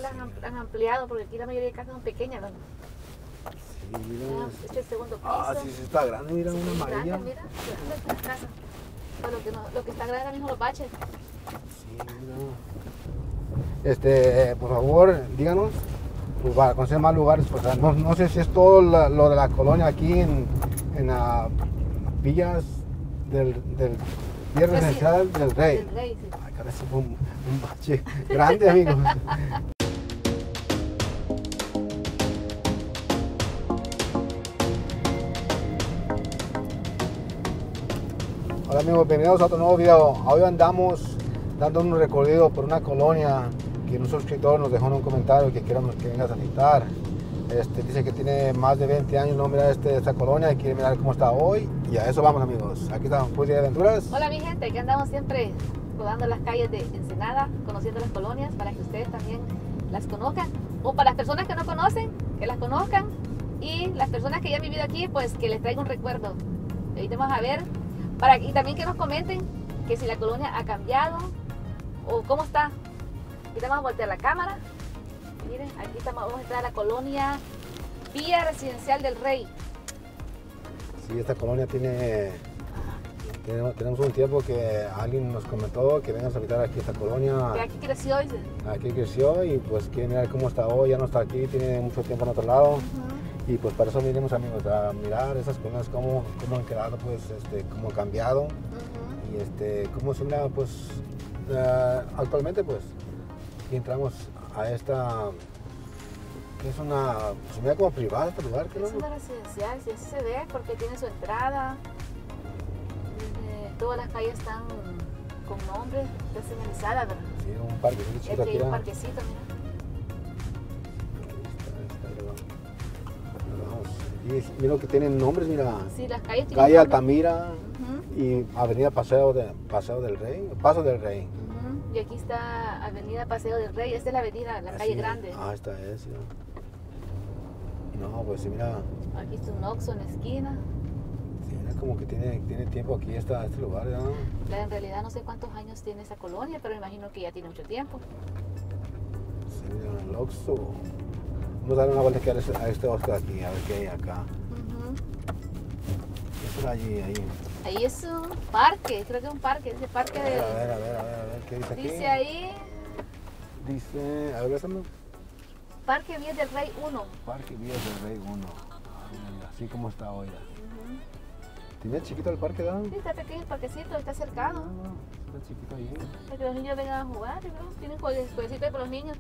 han ampliado porque aquí la mayoría de casas son pequeñas, ¿no? Sí, mira. Este es el segundo piso. Ah, sí, sí está grande, mira, Sí, una amarilla. grande, mira, grande esta casa. Pero lo que está grande ahora mismo los baches. Sí, mira. Por favor, díganos, pues para conocer más lugares, pues no sé si es todo lo de la colonia aquí en las villas del Vía Residencial del Rey. Del Rey, sí. Ay, cara, eso fue un bache grande, amigos. Hola amigos, bienvenidos a otro nuevo video. Hoy andamos dando un recorrido por una colonia que un suscriptor nos dejó en un comentario que queremos que vengas a visitar. Dice que tiene más de 20 años no mirar esta colonia y quiere mirar cómo está hoy. Y a eso vamos amigos. Aquí estamos, Puy de Aventuras. Hola mi gente, aquí andamos siempre rodando las calles de Ensenada, conociendo las colonias para que ustedes también las conozcan. O para las personas que no conocen, que las conozcan. Y las personas que ya han vivido aquí, pues que les traiga un recuerdo. Ahorita vamos a ver. Y también que nos comenten que si la colonia ha cambiado o cómo está. Ahorita vamos a voltear la cámara. Miren, aquí estamos, vamos a entrar a la colonia Vía Residencial del Rey. Sí, esta colonia tenemos un tiempo que alguien nos comentó que vengas a visitar aquí esta colonia. Que aquí creció, dice. Aquí creció y pues quiere mirar cómo está hoy, ya no está aquí, tiene mucho tiempo en otro lado. Y pues para eso vinimos amigos a mirar esas colonias, cómo han quedado, pues cómo han cambiado. Y cómo se mira pues actualmente pues. Y entramos a esta, que es una, se mira como privada este lugar, ¿qué no? Es una residencial, sí, así se ve porque tiene su entrada. Todas las calles están con nombres, está señalizada, ¿verdad? Sí, un parquecito chiquito Aquí aquí. hay un parquecito, mira. Y mira que tienen nombres, mira. Sí, las calles tienen Calle nombres. Altamira y Avenida Paseo del Rey, Paso del Rey. Y aquí está Avenida Paseo del Rey, esta es la avenida, la calle grande. Ah, esta es, sí. No, pues sí, mira. Aquí está un Oxxo en la esquina. Sí, mira como que tiene tiempo aquí este lugar, ¿no? En realidad no sé cuántos años tiene esa colonia, pero me imagino que ya tiene mucho tiempo. Sí, mira, el Oxxo. Vamos a dar una vuelta aquí a este Oxxo de aquí, a ver qué hay acá. ¿Qué es allí, ahí? Ahí es un parque, creo que es un parque, dice parque de... A ver, ¿qué dice aquí? Dice ahí... Dice, a ver, ¿cómo? Parque Vías del Rey 1. Parque Vías del Rey 1. Así como está hoy. ¿Tiene chiquito el parque, ¿no? Sí, está pequeño el parquecito, está cercado. Está chiquito ahí. Para que los niños vengan a jugar, ¿no? Tienen jueguecitos para los niños.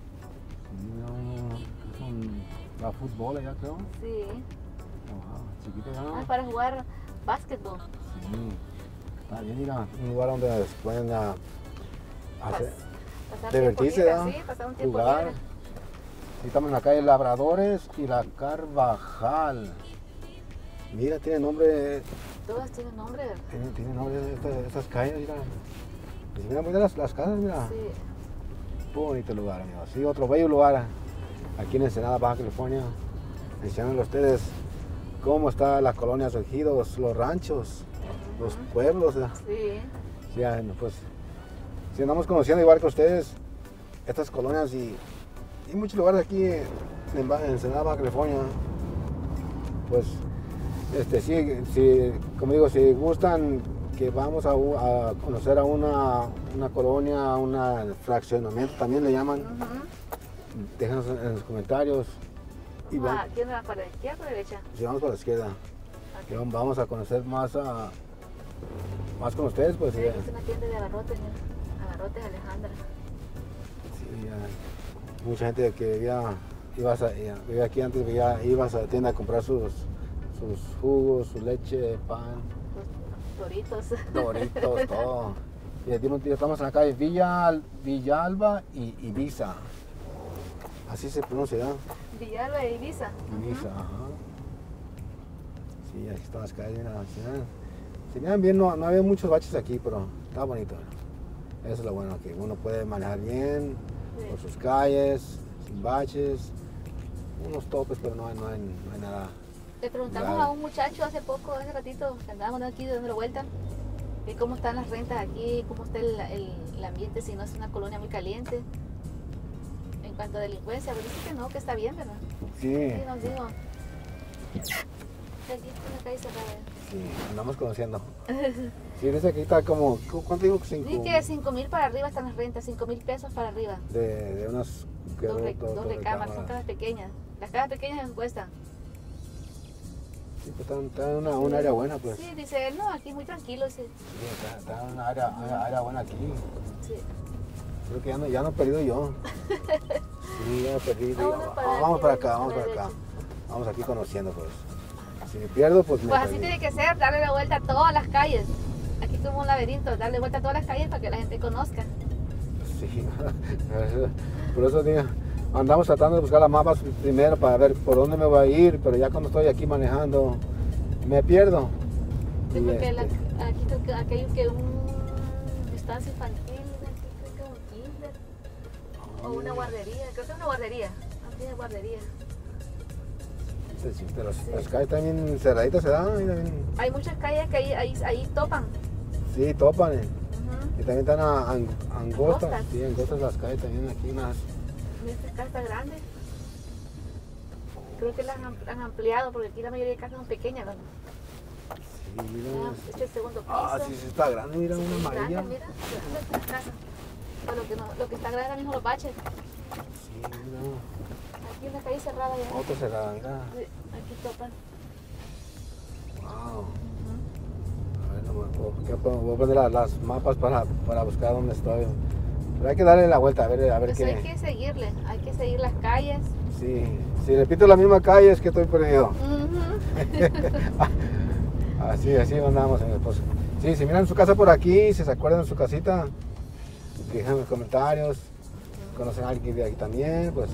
Va fútbol allá, creo. Sí. Chiquito, ¿no? Para jugar básquetbol. Sí. Está bien, mira, un lugar donde pueden hacer, Pasar divertirse, tiempo ¿no? libre, sí, pasar un tiempo Jugar. libre. Sí, estamos en la calle Labradores y la Carvajal. Mira, tiene nombre. Todas tienen nombre, ¿verdad? Tiene nombre estas calles, mira. Y mira, mira las casas, mira. Sí. Bonito lugar, amigos. Sí, otro bello lugar aquí en Ensenada, Baja California. Enseñándole a ustedes cómo está las colonias, los ejidos, los ranchos, los pueblos. Sí. Sí, pues, si andamos conociendo igual que ustedes estas colonias y muchos lugares aquí en Ensenada, Baja California, pues, sí, como digo, si gustan que vamos a conocer a una colonia, un fraccionamiento, también le llaman, déjanos en los comentarios. Y ¿Quién va para la izquierda o para la derecha? Si vamos para la izquierda, Okay. vamos a conocer más con ustedes, pues. Sí, es una tienda de abarrotes, mira. Abarrotes Alejandra. Sí, mucha gente que vivía aquí antes, ibas a la tienda a comprar sus jugos, su leche, pan. Doritos. Doritos, todo. Y estamos en la calle Villalba y Ibiza. Así se pronuncia, ¿no? Villalba e Ibiza. Ibiza, ajá. Sí, aquí están las calles. Se miran bien, no había muchos baches aquí, pero está bonito. Eso es lo bueno, que uno puede manejar bien por sus calles, sin baches, unos topes, pero no hay nada. Le preguntamos a un muchacho hace ratito, que andábamos aquí dando la vuelta, de cómo están las rentas aquí, cómo está el ambiente, si no es una colonia muy caliente. cuanto a delincuencia, pero dice que no, que está bien, ¿verdad? Sí, Sí, nos digo. Aquí está una calle cerrada. sí, andamos conociendo. Sí, dice que está como, ¿cuánto digo? Dice que 5,000 para arriba están las rentas, 5,000 pesos para arriba. De unas... Dos recámaras, son casas pequeñas. Las casas pequeñas cuestan. Sí, pues está en una área buena, pues. Sí, dice él, no, aquí muy tranquilo. Dice. Sí, está en una área buena aquí. Sí. Creo que ya no he perdido yo. Sí, ya he perdido. Vamos para aquí, Vamos para acá. Vamos aquí conociendo, pues. Si me pierdo, pues me Pues así perdí. tiene que ser, darle la vuelta a todas las calles. Aquí como un laberinto, darle vuelta a todas las calles para que la gente conozca. Sí, por eso digo, andamos tratando de buscar las mapas primero para ver por dónde me voy a ir, pero ya cuando estoy aquí manejando, me pierdo. Sí, Y porque aquí creo que aquí hay que un estancia infantil, aquí creo que un kinder o una guardería, creo que es una guardería, no tiene guardería. Sí, pero las calles también cerraditas se dan. Hay muchas calles que ahí topan. Sí, topan. Ujú. Y también están angostas. Angostas. Sí, angostas las calles también aquí unas. Mira, esta casa grande. Creo que las han ampliado porque aquí la mayoría de casas son pequeñas, ¿verdad? Sí, mira. Este es el segundo piso. Ah, sí, sí está grande, mira, Sí, una es amarilla. grande, mira, esta es la casa. Pero lo que está grande ahora mismo los baches. Sí, mira. Aquí en la calle cerrada ya. Otra cerrada, mira. Sí, aquí topan. Wow. Ujú. A ver, voy a poner las mapas para buscar dónde estoy. Pero hay que darle la vuelta, a ver Pues qué. hay que seguirle, hay que seguir las calles. Sí, si repito la misma calle es que estoy perdido. Ujú. Así andamos, señor esposo. Sí, si miran su casa por aquí, si se acuerdan de su casita, dejen en los comentarios. Conocen a alguien de aquí también, pues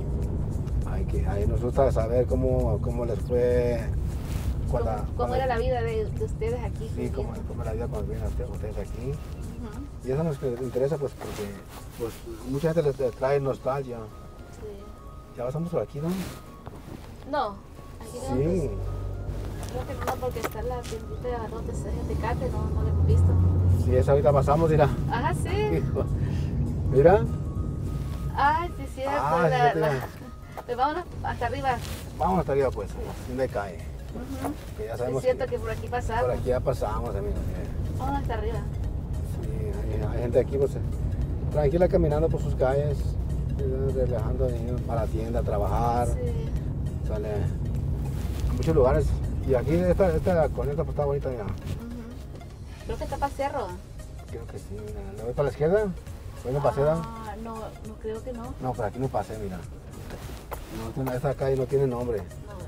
ahí nos gusta saber cómo les fue ¿Cómo era la vida de ustedes aquí? Sí, cómo era la vida cuando vienen ustedes aquí. Ujú. Y eso nos interesa, pues, porque pues, mucha gente les trae nostalgia. Sí. Ya pasamos por aquí, ¿no? No, aquí no. Sí. Creo que no, porque está la tiendita de abarrotes de Tecate, no lo hemos visto. Sí, esa ahorita pasamos, mira. Ajá, sí. Mira. Ay, sí, cierto. Ah, sí, Pues vámonos hasta arriba. Vamos hasta arriba, pues. ¿Dónde cae? Ujú. Que ya Es sabemos cierto que por aquí pasamos. por aquí ya pasamos, amigos. Vámonos hasta arriba. Sí, hay gente aquí, pues, tranquila caminando por sus calles, relajando, yendo para la tienda a trabajar. Sí. Sale a muchos lugares. Y aquí esta corneta pues está bonita, mira. Ujú. Creo que está para cerro. Creo que sí, mira. ¿Le voy para la izquierda? ¿Voy no pasé? No creo que no. No, por aquí no pasé, mira. No, esta calle no tiene nombre. No,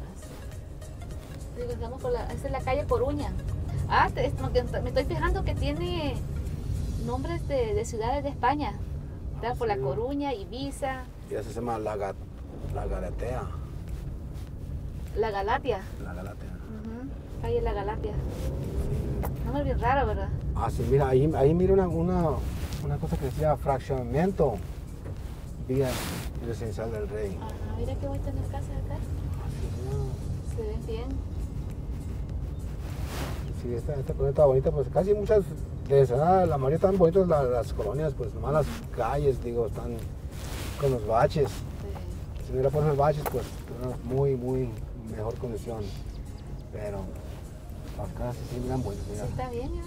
verás. Digamos esta es la calle Coruña. Me estoy fijando que tiene nombres de ciudades de España. Está por La Sí. Coruña, Ibiza, Y esa se llama La Galatea. La Galatia. La Galatea. Ujú. Calle La Galatia. Nombre bien raro, ¿verdad? Ah, sí, mira, ahí mira una cosa que decía fraccionamiento. Vía residencial del Rey. Ajá, mira qué bonito en las casas acá. Ah, Se ven bien. sí, esta colonia está bonita, pues casi muchas de Ensenada, la mayoría están bonitas las colonias, pues nomás las calles, digo, están con los baches. Sí. Si no hubiera por los baches, pues tuvieran muy mejor condición. Pero las casas sí miran buenas, mira. Sí, está bien, mira.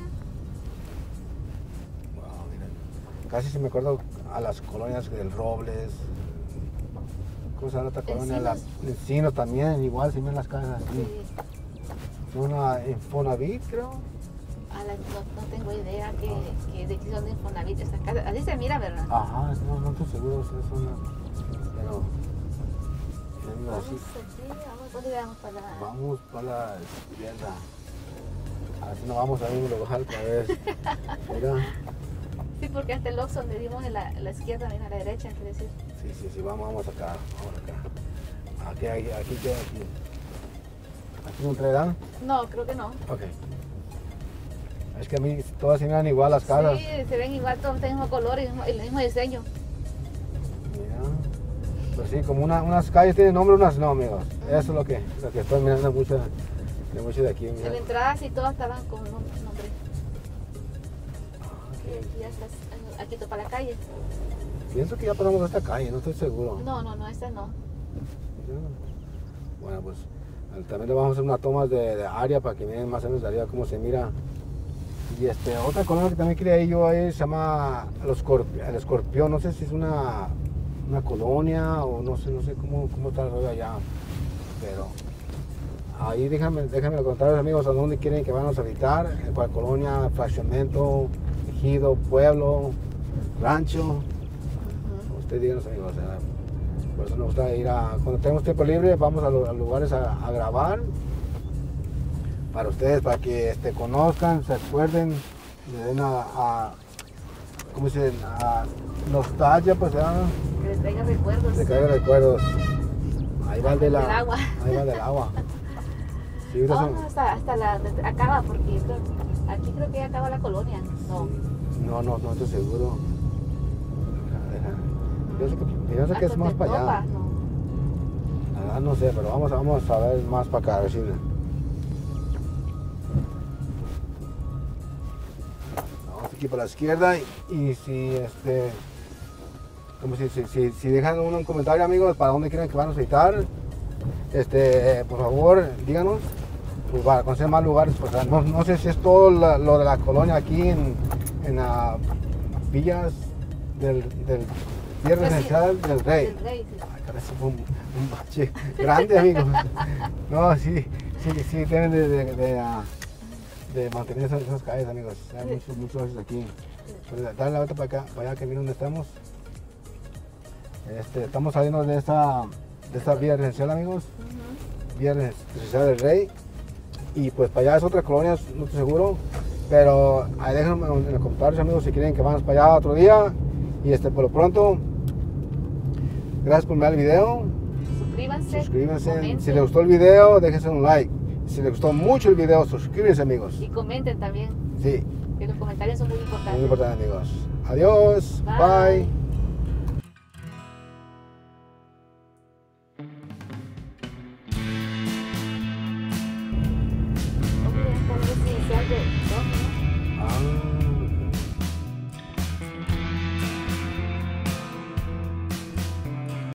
Wow, mira. Casi si me acuerdo a las colonias del Robles. ¿Cómo se llama otra colonia? Encinos también, igual, si miran las casas así. Sí. Una Infonavit, creo. No tengo idea de qué son de Infonavit estas casas. Así se mira, ¿verdad? Ajá, no estoy seguro si es una. Pero. Vamos Así. aquí, ¿dónde vamos para la... Vamos para la izquierda. Así nos vamos al mismo lugar otra vez. Mira. Sí, porque hasta el Oxxo donde dimos en la izquierda, viene a la derecha, quiere decir. Sí, vamos acá. Aquí. ¿Aquí no trae nada? No, creo que no. Ok. Es que a mí todas se miran igual las casas. Sí, se ven igual, todos tienen el mismo color y el mismo diseño. Mira. Pues sí, como unas calles tienen nombre, unas no, amigos. Eso es lo que estoy mirando mucho de aquí. Mira. En la entrada sí todas estaban con nombre. Ah, Y aquí ya estás, aquí topa la calle. Pienso que ya pasamos esta calle, no estoy seguro. No, esta no. Bueno, pues también le vamos a hacer una toma de área para que miren más o menos de arriba cómo se mira. Y otra colonia que también quería ir yo ahí se llama el Escorpión. No sé si es una colonia o no sé cómo está el rollo allá. Pero ahí déjenme contarles, amigos, a dónde quieren que vamos a visitar, en cuál colonia, fraccionamiento, ejido, pueblo, rancho. Ustedes díganos, amigos. Por eso nos gusta ir cuando tenemos tiempo libre, vamos a lugares a grabar para ustedes, para que conozcan, se acuerden, le den ¿cómo se dice? A nostalgia, pues, que les traiga recuerdos. Que traiga recuerdos. Ahí va del agua. Ahí va del agua. Sí, no, hasta acaba, porque aquí creo que ya acaba la colonia. No estoy seguro. Pienso que es más para allá. La verdad no sé, pero vamos a ver más para acá, a ver si... Vamos aquí para la izquierda y si como si dejan un comentario, amigos, para dónde quieren que van a visitar, por favor, díganos, pues, para conocer más lugares, pues, no sé si es todo lo de la colonia aquí en las villas del Viernes Residencial del Rey. Sí. Ay, caray, eso fue un bache grande, amigos. No, sí, deben de mantener esas calles, amigos. Hay muchos aquí. Pues, dale la vuelta para allá que miren dónde estamos. Estamos saliendo de esta vía residencial, amigos. Vía residencial del Rey. Y pues para allá es otra colonia, no estoy seguro. Pero ahí déjenme en los comentarios, amigos, si quieren que vamos para allá otro día. Y por lo pronto, gracias por ver el video. Suscríbanse. Comenten. Si les gustó el video, déjense un like. Si les gustó mucho el video, suscríbanse, amigos. Y comenten también. Sí. Que los comentarios son muy importantes. Muy importante, amigos. Adiós. Bye. Residencial de